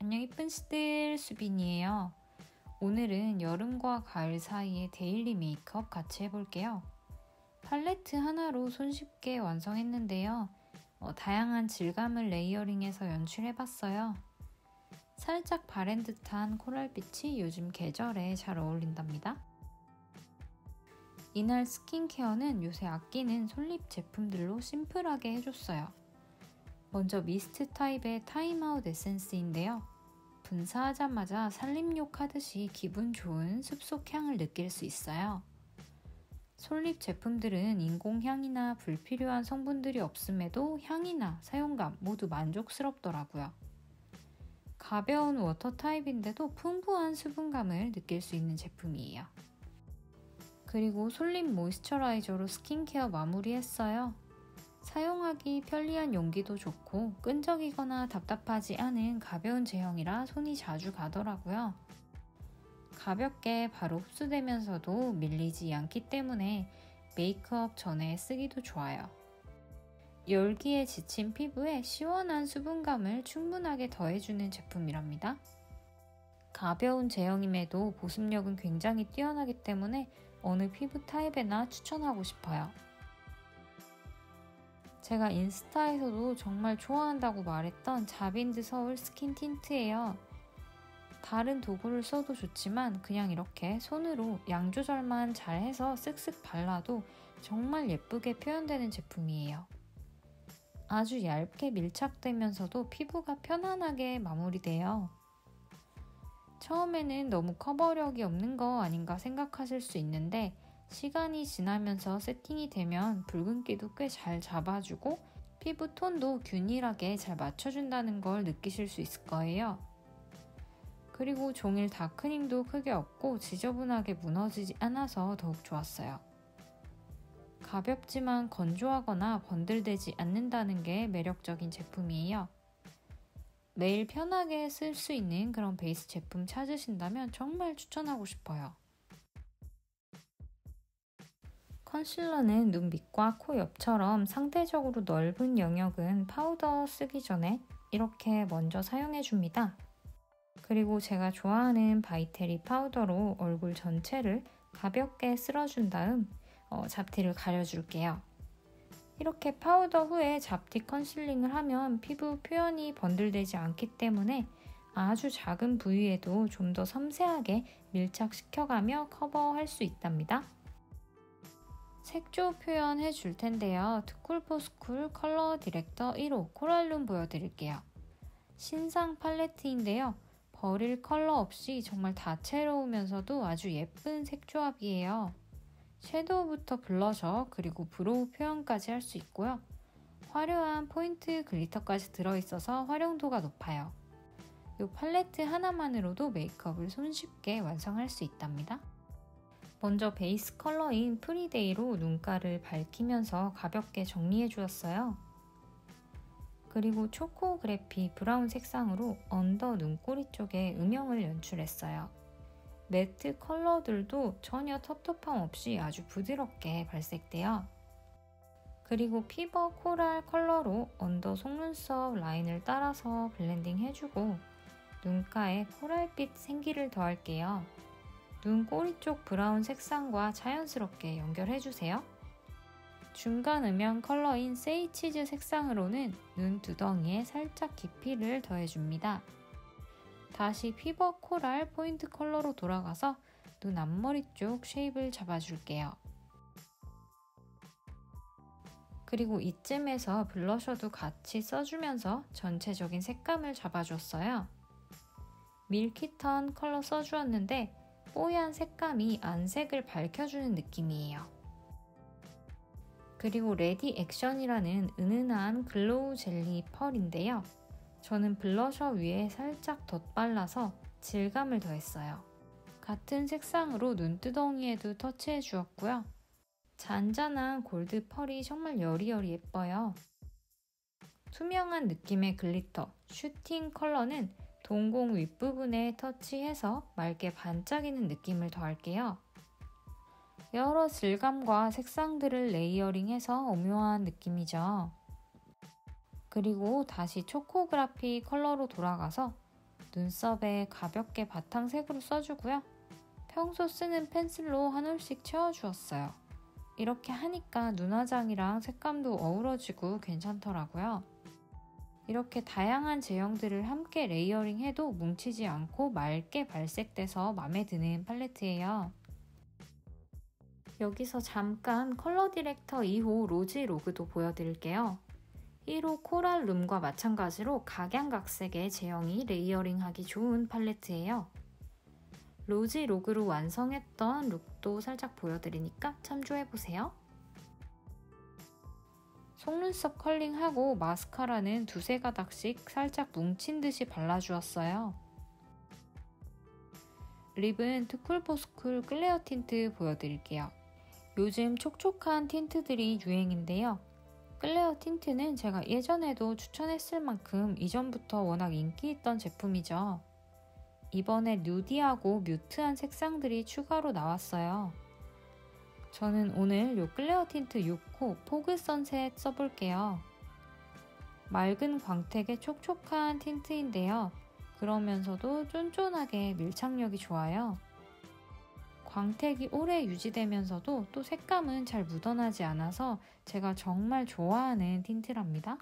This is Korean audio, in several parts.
안녕 이쁜씨들, 수빈이에요. 오늘은 여름과 가을 사이의 데일리 메이크업 같이 해볼게요. 팔레트 하나로 손쉽게 완성했는데요. 다양한 질감을 레이어링해서 연출해봤어요. 살짝 바랜 듯한 코랄빛이 요즘 계절에 잘 어울린답니다. 이날 스킨케어는 요새 아끼는 솔립 제품들로 심플하게 해줬어요. 먼저 미스트 타입의 타임아웃 에센스인데요. 분사하자마자 살림욕 하듯이 기분 좋은 숲속 향을 느낄 수 있어요. 솔립 제품들은 인공향이나 불필요한 성분들이 없음에도 향이나 사용감 모두 만족스럽더라고요. 가벼운 워터 타입인데도 풍부한 수분감을 느낄 수 있는 제품이에요. 그리고 솔립 모이스처라이저로 스킨케어 마무리했어요. 사용하기 편리한 용기도 좋고 끈적이거나 답답하지 않은 가벼운 제형이라 손이 자주 가더라고요. 가볍게 바로 흡수되면서도 밀리지 않기 때문에 메이크업 전에 쓰기도 좋아요. 열기에 지친 피부에 시원한 수분감을 충분하게 더해주는 제품이랍니다. 가벼운 제형임에도 보습력은 굉장히 뛰어나기 때문에 어느 피부 타입에나 추천하고 싶어요. 제가 인스타에서도 정말 좋아한다고 말했던 자빈드 서울 스킨 틴트예요. 다른 도구를 써도 좋지만 그냥 이렇게 손으로 양 조절만 잘해서 쓱쓱 발라도 정말 예쁘게 표현되는 제품이에요. 아주 얇게 밀착되면서도 피부가 편안하게 마무리돼요. 처음에는 너무 커버력이 없는 거 아닌가 생각하실 수 있는데 시간이 지나면서 세팅이 되면 붉은기도 꽤 잘 잡아주고 피부 톤도 균일하게 잘 맞춰준다는 걸 느끼실 수 있을 거예요. 그리고 종일 다크닝도 크게 없고 지저분하게 무너지지 않아서 더욱 좋았어요. 가볍지만 건조하거나 번들대지 않는다는 게 매력적인 제품이에요. 매일 편하게 쓸 수 있는 그런 베이스 제품 찾으신다면 정말 추천하고 싶어요. 컨실러는 눈 밑과 코 옆처럼 상대적으로 넓은 영역은 파우더 쓰기 전에 이렇게 먼저 사용해줍니다. 그리고 제가 좋아하는 바이테리 파우더로 얼굴 전체를 가볍게 쓸어준 다음 잡티를 가려줄게요. 이렇게 파우더 후에 잡티 컨실링을 하면 피부 표현이 번들되지 않기 때문에 아주 작은 부위에도 좀 더 섬세하게 밀착시켜가며 커버할 수 있답니다. 색조 표현해 줄 텐데요. 투쿨포스쿨 컬러 디렉터 1호 코랄룸 보여드릴게요. 신상 팔레트인데요. 버릴 컬러 없이 정말 다채로우면서도 아주 예쁜 색조합이에요. 섀도우부터 블러셔 그리고 브로우 표현까지 할 수 있고요. 화려한 포인트 글리터까지 들어있어서 활용도가 높아요. 이 팔레트 하나만으로도 메이크업을 손쉽게 완성할 수 있답니다. 먼저 베이스 컬러인 프리데이로 눈가를 밝히면서 가볍게 정리해 주었어요. 그리고 초코 그래피 브라운 색상으로 언더 눈꼬리 쪽에 음영을 연출했어요. 매트 컬러들도 전혀 텁텁함 없이 아주 부드럽게 발색돼요. 그리고 피버 코랄 컬러로 언더 속눈썹 라인을 따라서 블렌딩 해주고 눈가에 코랄빛 생기를 더할게요. 눈꼬리 쪽 브라운 색상과 자연스럽게 연결해주세요. 중간 음영 컬러인 세이치즈 색상으로는 눈두덩이에 살짝 깊이를 더해줍니다. 다시 피버 코랄 포인트 컬러로 돌아가서 눈 앞머리 쪽 쉐입을 잡아줄게요. 그리고 이쯤에서 블러셔도 같이 써주면서 전체적인 색감을 잡아줬어요. 밀키턴 컬러 써주었는데 뽀얀 색감이 안색을 밝혀주는 느낌이에요. 그리고 레디 액션이라는 은은한 글로우 젤리 펄인데요. 저는 블러셔 위에 살짝 덧발라서 질감을 더했어요. 같은 색상으로 눈두덩이에도 터치해 주었고요. 잔잔한 골드 펄이 정말 여리여리 예뻐요. 투명한 느낌의 글리터, 슈팅 컬러는 동공 윗부분에 터치해서 맑게 반짝이는 느낌을 더할게요. 여러 질감과 색상들을 레이어링해서 오묘한 느낌이죠. 그리고 다시 초코그라피 컬러로 돌아가서 눈썹에 가볍게 바탕색으로 써주고요. 평소 쓰는 펜슬로 한 올씩 채워주었어요. 이렇게 하니까 눈화장이랑 색감도 어우러지고 괜찮더라고요. 이렇게 다양한 제형들을 함께 레이어링해도 뭉치지 않고 맑게 발색돼서 마음에 드는 팔레트예요. 여기서 잠깐 컬러 디렉터 2호 로지 로그도 보여드릴게요. 1호 코랄 룸과 마찬가지로 각양각색의 제형이 레이어링하기 좋은 팔레트예요. 로지 로그로 완성했던 룩도 살짝 보여드리니까 참조해보세요. 속눈썹 컬링하고 마스카라는 두세 가닥씩 살짝 뭉친 듯이 발라주었어요. 립은 투쿨포스쿨 클레어 틴트 보여드릴게요. 요즘 촉촉한 틴트들이 유행인데요. 클레어 틴트는 제가 예전에도 추천했을 만큼 이전부터 워낙 인기 있던 제품이죠. 이번에 누디하고 뮤트한 색상들이 추가로 나왔어요. 저는 오늘 이 클레어 틴트 6호 포그 선셋 써볼게요. 맑은 광택의 촉촉한 틴트인데요. 그러면서도 쫀쫀하게 밀착력이 좋아요. 광택이 오래 유지되면서도 또 색감은 잘 묻어나지 않아서 제가 정말 좋아하는 틴트랍니다.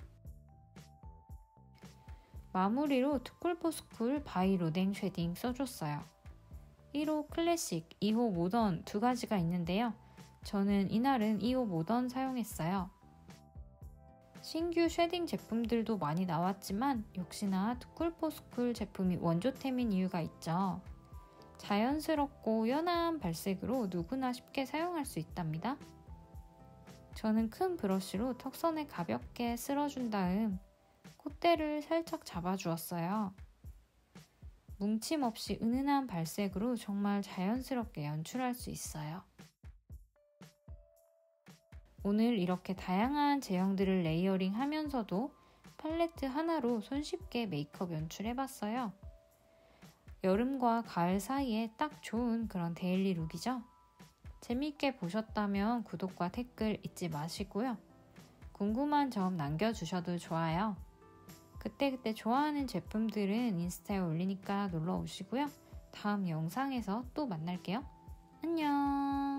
마무리로 투쿨포스쿨 바이 로댕 쉐딩 써줬어요. 1호 클래식, 2호 모던 두 가지가 있는데요. 저는 이날은 2호 모던 사용했어요. 신규 쉐딩 제품들도 많이 나왔지만 역시나 투쿨포스쿨 제품이 원조템인 이유가 있죠. 자연스럽고 연한 발색으로 누구나 쉽게 사용할 수 있답니다. 저는 큰 브러쉬로 턱선에 가볍게 쓸어준 다음 콧대를 살짝 잡아주었어요. 뭉침 없이 은은한 발색으로 정말 자연스럽게 연출할 수 있어요. 오늘 이렇게 다양한 제형들을 레이어링 하면서도 팔레트 하나로 손쉽게 메이크업 연출해봤어요. 여름과 가을 사이에 딱 좋은 그런 데일리 룩이죠? 재미있게 보셨다면 구독과 댓글 잊지 마시고요. 궁금한 점 남겨주셔도 좋아요. 그때그때 좋아하는 제품들은 인스타에 올리니까 놀러 오시고요. 다음 영상에서 또 만날게요. 안녕!